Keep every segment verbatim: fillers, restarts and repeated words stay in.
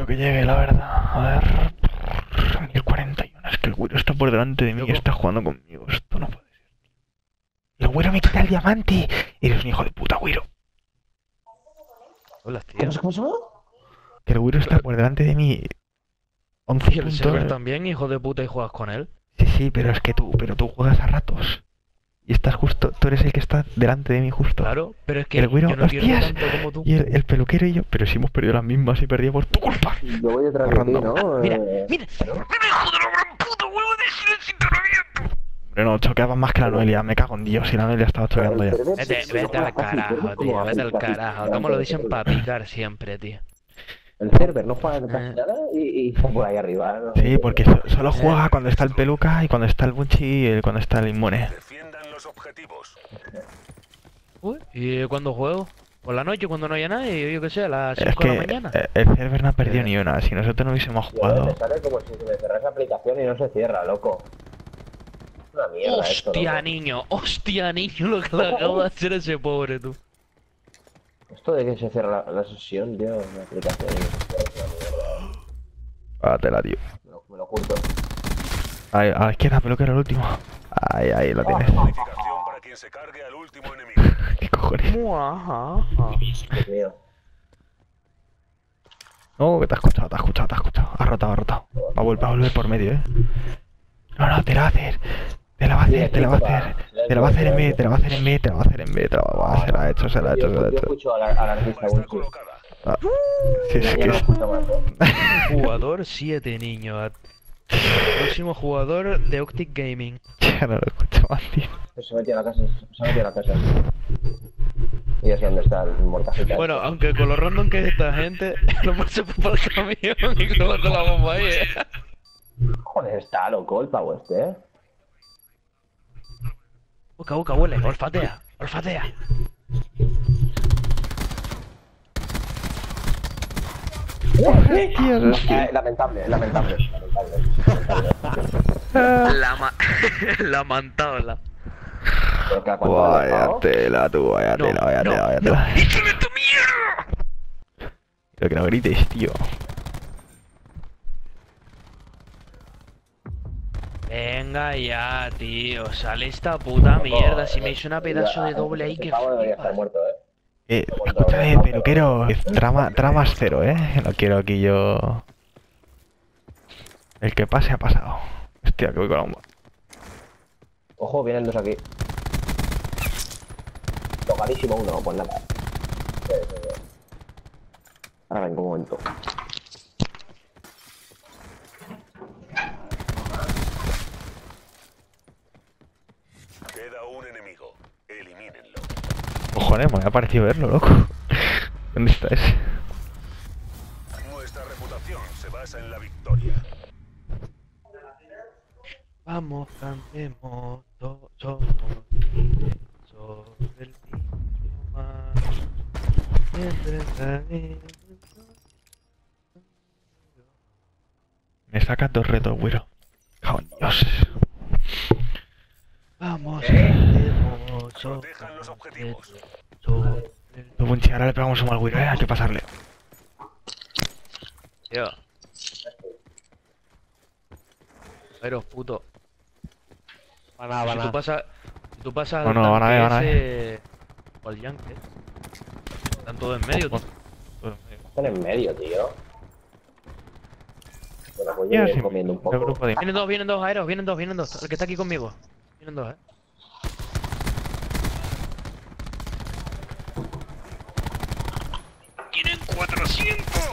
que llegue, la verdad. A ver... mil cuarenta y uno, es que el güero está por delante de mí y está jugando conmigo. Esto no puede ser. El güero me quita el diamante. Eres un hijo de puta, güero. Hola, tío. ¿Qué pasa? ¿Qué pasa? Que el güero está por delante de mí. once ¿Y el puntos. server también, hijo de puta, y juegas con él? Sí, sí, pero es que tú, pero tú juegas a ratos. Y estás justo, tú eres el que está delante de mí justo. Claro, pero es que El güero, yo no pierdo hostias, tanto como tú. y el, el peluquero y yo, pero si hemos perdido las mismas y perdí por tu culpa. Yo voy detrás de ti, Random. ¿no? Mira, Eh, mira, ¿no? mira, hijo de la gran puta, huevo de silenciamiento. Hombre, no, choqueabas más que la Noelia, me cago en Dios, y la Noelia estaba choqueando ya. Pero Vete, sí, vete sí, al sí, carajo, sí, tío, sí, vete al sí, sí, carajo. sí, ¿Cómo lo dicen sí, para picar siempre, tío? El server no juega casi Eh. nada y, y está por ahí arriba. ¿no? Sí, porque so- solo juega cuando está el peluca y cuando está el Bunchi y el- cuando está el inmune. Defiendan los objetivos. Uy, ¿y cuándo juego? Por la noche, cuando no haya nadie, yo qué sé, a las Es cinco de la que mañana. eh, el server no ha perdido Eh. ni una, si nosotros no hubiésemos Tío, jugado... me sale como si se me cerrase la aplicación y no se cierra, loco. Es una mierda esto, Hostia, loco. niño, hostia, niño, lo que le acabo de hacer a ese pobre, tú. Esto de que se cierra la, la sesión, tío, la aplicación y no se cierra es una mierda. Pátela, tío. Me lo, me lo curto. Ahí, a la izquierda, peluquero, el último. Ahí, ahí, lo tienes. Bonificación para quien se cargue al último enemigo. ¿Qué cojones? Muajaja. Dios mío. No, que te has escuchado, te has escuchado, te has escuchado. Ha rotado, ha rotado. Va a volver, va a volver por medio, eh. No, no, te la va a hacer. Te la va a hacer, te la va a hacer. Te la va a hacer en B, te la va a hacer en B, te la va a hacer en B, te la va a hacer. Se la ha hecho, se la ha hecho, se la ha Yo hecho. escucho al, al artista Está Bunchi. colocada. Ah, sí, es Ya que no es... escucho más, ¿eh? Jugador siete, niño. Próximo jugador de Octic Gaming. Ya no lo escucho más, tío. Se metió a la casa, se metió a la casa. Y ya sé dónde está el mortajita. Bueno, aunque con lo random que es esta gente, lo más se fue para el camión y colocó la bomba ahí, eh. Joder, está loco el pavo este, ¿eh? Busca, busca, huele, olfatea, olfatea. Tío, es que... Eh, lamentable, lamentable, lamentable. lamentable. La ma... la mantabla. Pero que a cuánto le he Vaya dejado. tela, tú, vaya No, tela, vaya no, tela, vaya no. tela. ¡Échame tu mierda! Pero que no grites, tío. Venga ya, tío, sale esta puta mierda. Si me hizo una pedazo de doble ahí Ese que pavo debería estar flipas. muerto, ¿eh? Eh, escúchame, peluquero. Trama, tramas cero, eh. No quiero aquí yo... El que pase ha pasado. Hostia, que voy con la bomba. Ojo, vienen dos aquí. Tocadísimo uno, pues nada. Sí, sí, sí. Ahora vengo un momento. Queda un enemigo. Elimínenlo. Cojones, me ha parecido verlo, loco. ¿Dónde está ese? Nuestra reputación se basa en la victoria. Vamos, cantemos todos sobre el idioma. Me saca dos retos, güero. Cago en Dios. Vamos, cantemos sobre Protejan los objetivos. sobre el Tú, Bunchi, ahora le pegamos un mal güiro, eh. Hay que pasarle. Tío. Pero, puto. Van a, van Si tú a. pasas. Si tú pasas No, al no, van a tanque ver, van a ese. O al yankee. Están todos en medio, tú. Están en medio, tío. Bueno, pues Ya, yo sí, voy comiendo un el poco. grupo de... Vienen dos, vienen dos, Aeros, vienen dos, vienen dos. El que está aquí conmigo. Vienen dos, eh. ¡Tienen cuatrocientos!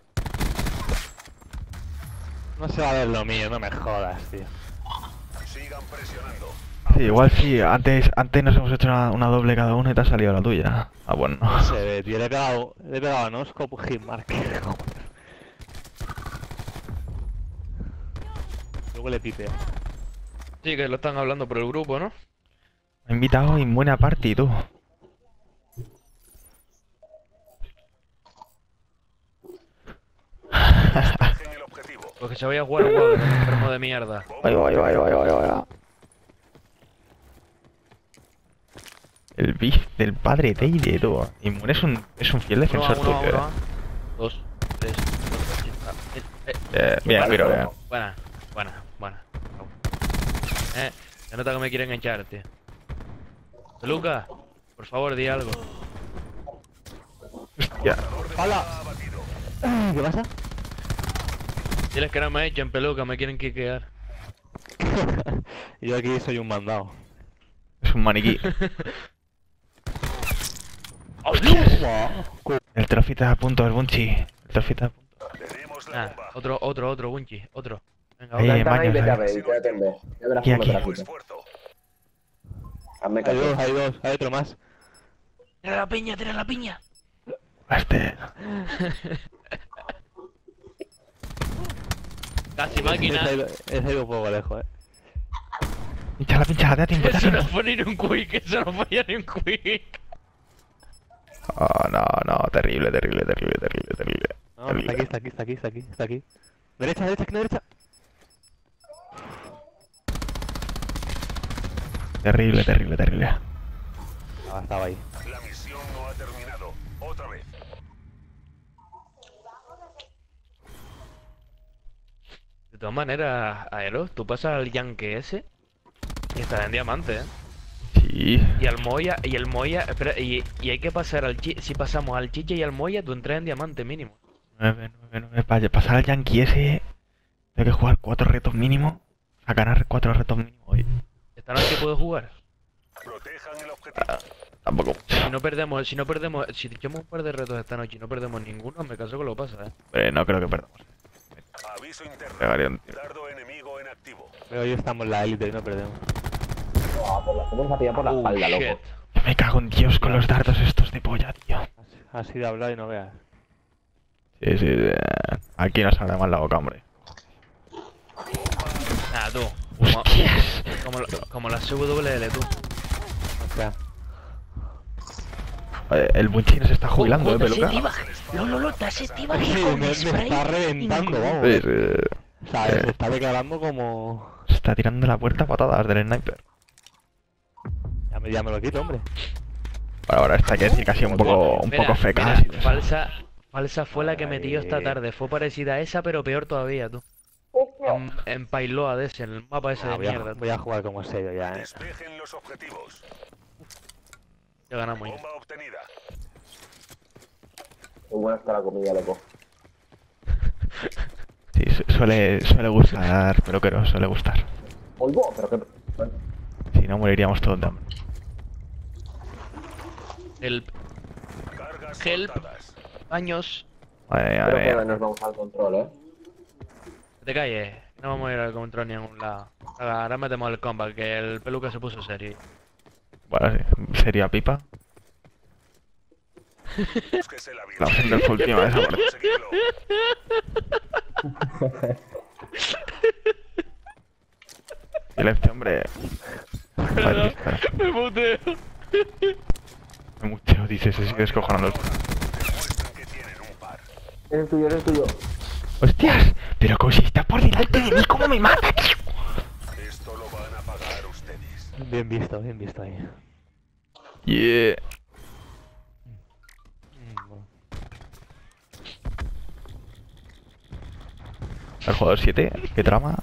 No se va a ver lo mío, no me jodas, tío. Sigan presionando. Sí, igual sí. Antes, antes nos hemos hecho una, una doble cada uno y te ha salido la tuya. Ah, bueno. No se ve, tío. Le he pegado, le he pegado a Noscope Hitmarker. Luego le pipeo. Sí, que lo están hablando por el grupo, ¿no? Me he invitado inmune a party, tú. Dejen el objetivo. Pues que se vaya a jugar un juego, enfermo de mierda. Ahí va, ahí va, ahí va, ahí va, ahí va, ahí va. El beef del padre Teide, tú. Inmune es un, es un fiel Uno defensor a uno, a tuyo, uno, eh. a. Dos, tres, cuatro, cinco. Eh, eh, Eh, bien, pero bien. buena, buena, buena. Eh, se nota que me quiere enganchar, tío. Luca, por favor, di algo. Hostia. ¡Hala! ¿Qué pasa? Diles que no me echen peluca, me quieren quiquear. Yo aquí soy un mandado. Es un maniquí. ¿Cómo? El trofita a punto, el Bunchi. El trofita a punto. Tenemos la Ah, bomba. otro, otro, otro, Bunchi, otro. Venga, Ahí, otro. eh, Planta ahí, baños, vete a ahí. ver, quédate en B. Ya verás Aquí, cómo te la aquí. quito. Esfuerzo. Hazme Hay dos, caso. hay dos, hay otro más. Tira la piña, tira la piña. Este. Casi Ese máquina. ha ido- ese ha ido un poco lejos, eh. Pinchala, pinchala, te da tiempo, te da Eso no tiempo. fue ni un quick, eso no fue ni un quick. Oh, no, no, terrible, terrible, terrible, terrible, terrible. No, está aquí, está aquí, está aquí, está aquí, está aquí. Derecha, derecha, aquí, derecha. Terrible, terrible, terrible. Ah, estaba ahí. La misión no ha terminado. Otra vez. De todas maneras, Aero, tú pasas al Yankee ese y estás en diamante, ¿eh? Sí. Y al Moya, y el Moya, espera, y, y hay que pasar al Chi, si pasamos al Chiche y al Moya, tú entras en diamante mínimo. nueve, nueve, nueve. Para pasar al Yankee ese, tengo que jugar cuatro retos mínimo. A ganar cuatro retos mínimo hoy. ¿Esta noche puedo jugar? Protejan el objetivo. Tampoco. Si no perdemos, si no perdemos, si echamos un par de retos esta noche y no perdemos ninguno, me caso que lo pasa, ¿eh? Eh, no creo que perdamos. Aviso interno. Pegaría un tiro. Dardo enemigo en activo. Pero hoy estamos en la élite y no perdemos. Ah, por la- Vamos a pillar por la Oh, espalda, shit. loco. Me cago en Dios con los dardos estos de polla, tío. Así, así de hablar y no veas. Sí, sí, sí. Aquí nos abre más la boca, hombre. Nada, tú. Como, ¡Hostias! como, la- como la C W L, tú. O sea, Eh, el Bunchi nos está jubilando, eh, peluca. No, no, no, dase tiba sí, me, me está reventando, vamos. Sí, sí. O sea, se está declarando como... Se está tirando la puerta a patadas del sniper. Ya me, ya me lo quito, hombre. Bueno, ahora está que decir casi un poco, un poco feca. Mira, falsa, falsa fue la que metió esta tarde. Fue parecida a esa, pero peor todavía, tú. En, en Pailoa de ese, en el mapa ese Ah, de voy, a, mierda. voy a jugar como serio ya, eh. Despejen los objetivos. Ya ganamos ya. Bomba obtenida. Muy buena está la comida, loco. Sí, su- suele, suele gustar, peluquero, suele gustar. Polvo, pero que... Bueno, Si no, moriríamos todos de hambre. El Cargas Help. cortadas. años. Madre mía, creo madre que mía. nos vamos al control, ¿eh? Te calles. No vamos a ir al control ni a ningún lado. Ahora ahora metemos el combat, que el peluca se puso serio. Bueno, sí. Sería pipa. Búsquese la vida. La opción del full team a esa parte. Conseguirlo. Silencio, hombre. Vale, espera. Me puteo. Me muteo, dices, se sigue descojonando. Demuestren que tienen un par. Eres tuyo, eres tuyo. ¡Hostias! Pero como si está por delante de mí, ¿cómo me mata, tío? Esto lo van a pagar ustedes. Bien visto, bien visto ahí. Yeah. Mm, bueno. El jugador siete, qué trama.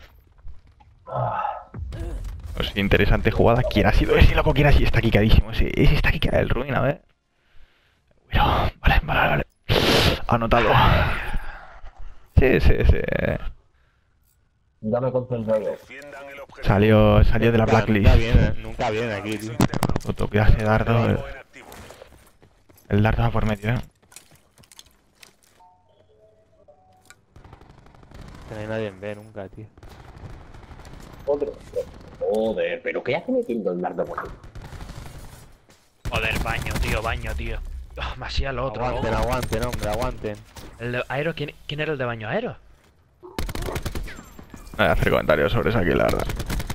Pues interesante jugada. ¿Quién ha sido ese loco? ¿Quién ha sido? Está quicadísimo. Ese, ese está quicado el ruin, a ver. Bueno, vale, vale, vale. Anotado. Sí, sí, sí. Ya me he concentrado. Defiendan el objetivo. Salió, salió de la Nunca- blacklist. Nunca viene, nunca viene aquí, Aviso tío. interno. Puto, cuidado ese dardo. El, Enemigo en activo. el dardo va por medio, eh. Que no hay nadie en B nunca, tío. Otro. Joder, pero ¿qué hace metiendo el dardo por ahí? Joder, baño, tío, baño, tío. Oh, me hacía el otro. Aguanten, loco. aguanten, hombre, aguanten. El de Aero, ¿quién, ¿quién era el de baño? ¿Aero? No voy a hacer comentarios sobre eso aquí, la verdad.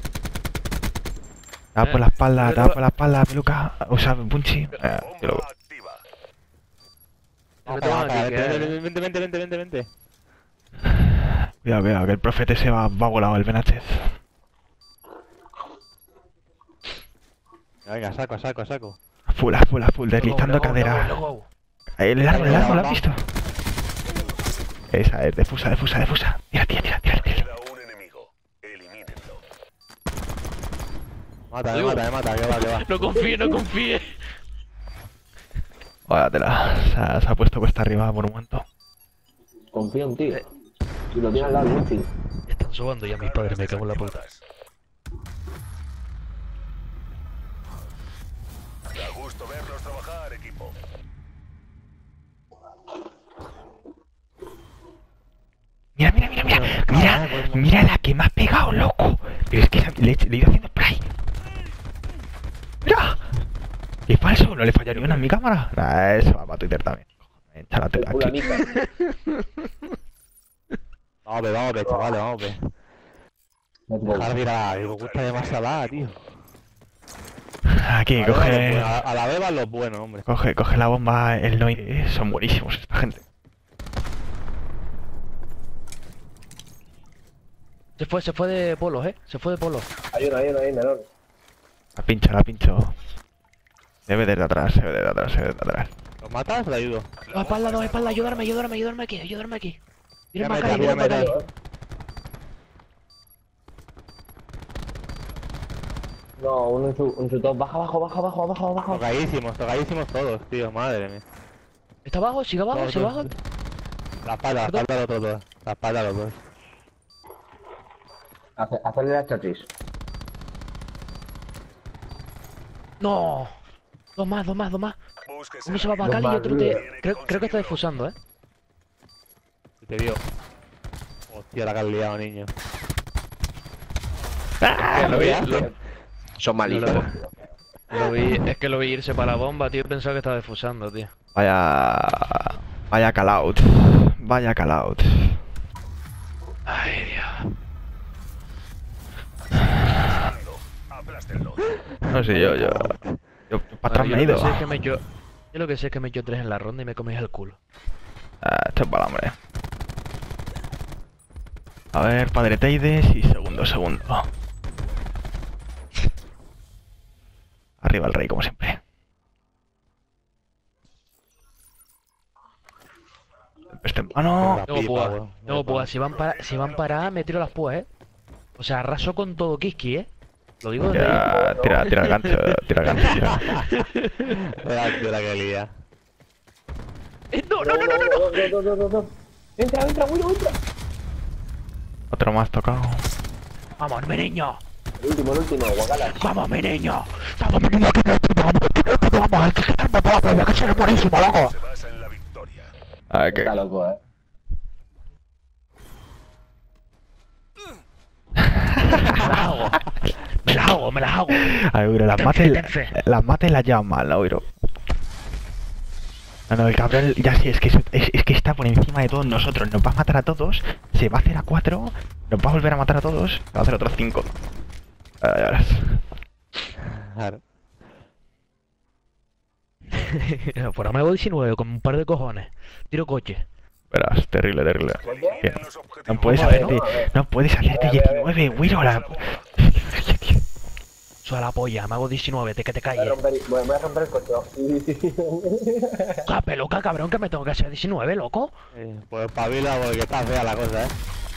Te da por la Eh, espalda, te da pero- por la espalda, peluca. O sea, Bunchi. Eh, yo lo- Bomba activa. Lo que tengo Vamos, aquí, que- vente, vente, vente, vente, vente, vente. Cuidado, cuidado, que el profeta se va, va volado, el Benachez. Venga, saco, saco, saco. A full, a full, a full, deslizando Luego, luego, cadera. luego, luego. Ahí, el árbol, el árbol, ¿lo has visto? Esa es, defusa, defusa, defusa. Tira, tira, tira, tira, tira. Queda un enemigo. Elimínenlo. Mata, me mata, me mata, que va, que va. No confíe, no confíe. Vaya tela, se ha, se ha puesto cuesta arriba por un momento. Confía en ti. Si lo tienes al lado, Wifi. Están sobando ya mis padres, me cago en la puta. Da gusto verlos trabajar, equipo. Mira, mira, mira, mira, mira, mira la que me ha pegado, loco. Pero es que la- le, le he ido haciendo spray. Mira. Qué falso, no le fallaría una en mi cámara. Nah, eso va para Twitter también. Echa la tela aquí. Fulanita. Vamos, ve, vamos, ve, chavales, vamos, ve. Dejar de ir a... Me gusta demasiado la, tío. Aquí, A la beba los coge, buenos, A a la beba los buenos, hombre. coge, coge la bomba, el noide. eh, Son buenísimos esta gente. Se fue, se fue de polos, eh. Se fue de polos. Hay uno, hay uno, hay menor. La pincho, la pincho. Se ve desde atrás, se ve desde atrás, se ve desde atrás. ¿Los matas? Te ayudo. No, espalda, no, espalda, ayudarme, ayudarme, ayudarme aquí, ayudarme aquí. Miren Ya más me acá, da, miren más ya me acá. da. No, uno en su, en su top. Baja, abajo, baja, abajo, abajo, abajo. Tocadísimos, tocadísimos todos, tío, madre mía. ¿Está abajo? ¿Sigue abajo? Todos, ¿Sigue todos. abajo? La espalda, la espalda los dos, la espalda los dos. Hace- Hacerle la chasis. No. Dos más, dos más, dos más. Búsquese Uno se va la para acá Dos y más, otro tío. te... Creo, creo que está defusando, eh. Se te vio. Hostia, la que has liado, niño. Ah, lo vi, lo, Son lo, malísimos. lo vi, es que lo vi irse para la bomba, tío. Pensaba que estaba defusando, tío. Vaya. Vaya call out. Vaya call out. Ay, Dios. Aplástenlo. No sé, yo, yo. Yo, para atrás me he ido. Yo lo que sé es que me echó... Yo lo que sé es que me echó tres en la ronda y me comí el culo. Ah, esto es para hombre. A ver, padre Teides y segundo, segundo. Arriba el rey, como siempre. Este en mano. La Tengo pipa, púas, weón. tengo púas. Si van para, si van para A, me tiro las púas, eh. O sea, arraso con todo Kiski, eh. Lo digo desde ahí. Tira, tira, tira el gancho, tira el gancho. Tira. Era tío, la que lía. Eh, No, no, no, no, no, no. no, no, no, no, no. Entra, entra, Willow, entra. Otro más tocado. Vamos, mi niño. El último, el último, Guacala. Vamos, mi niño. Vamos, mi niño. Que te vamos, que te vamos. Que te vamos, que será buenísimo, loco. Se basa en la victoria. A ver qué. Está loco, eh. Me la hago. Me la hago, me la hago. A ver, Uiro, las Ten mates, fe, ten fe. las mates las llevan mal, ¿no, Uiro? No, no, el cabrón, ya sí, es que, es, es que está por encima de todos nosotros. Nos va a matar a todos, se va a hacer a cuatro, nos va a volver a matar a todos, se va a hacer otros cinco. Ahora ya verás. Claro. Por ahora me hago diecinueve con un par de cojones. Tiro coche. Verás, terrible, terrible. Eliminen los objetivos. No puedes Vamos a ver, hacerte, ¿no? A ver. no puedes hacerte A ver, a ver. diecinueve, Wiro, la... Soy a la polla, me hago diecinueve, te que te Voy a calles. romper, voy voy a romper el coche. ¡Ah, peluca, cabrón, que me tengo que hacer diecinueve, loco! Eh, pues pabila porque está fea la cosa, eh.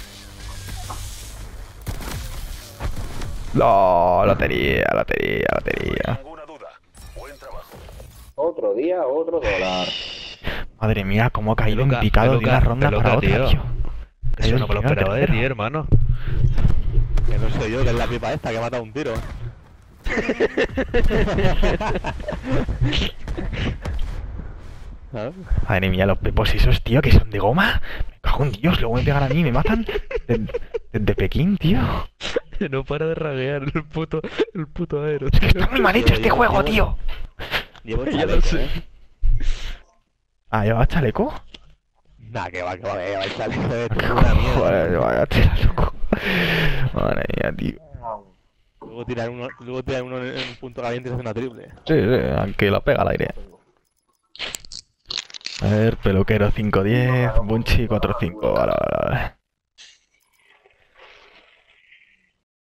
No, lotería, lotería, lotería. Ninguna duda. Buen trabajo. Otro día, otro dólar. Madre mía, cómo ha caído en Peluca, picado de peluca, una ronda peluca, para otra, tío. tío. Eso no me lo Primero, esperaba de ti, tercero. hermano. Que no soy yo, que es la pipa esta que ha matado un tiro. ¿Sabes? Madre mía, los pepos esos, tío, que son de goma. Me cago en Dios, luego me pegan a mí y me matan. Desde Pekín, tío. No para de raguear el puto, el puto aero. Es que está muy mal hecho este Llevo- juego, llevo- tío. Llevo Ya lo chaleco, sé. eh. Ah, ¿llevas chaleco? Nah, que va, que va, que va, el chaleco de tu una mierda. Joder, vaya tela, loco. Madre mía, tío. Luego tirar uno, luego tirar uno en en punto caliente y hace una triple. Sí, sí, aunque lo pega al aire. A ver, peluquero cinco diez, Bunchi cuatro cinco, vale, vale, vale.